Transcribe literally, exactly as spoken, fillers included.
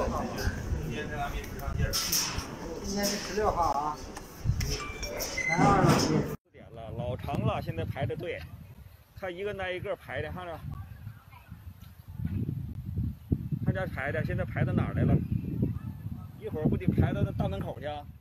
今天是十六号啊，三二了。四点了，老长了，现在排着队，看一个挨一个排的，看着，看这排的，现在排到哪儿来了？一会儿不得排到那大门口去啊？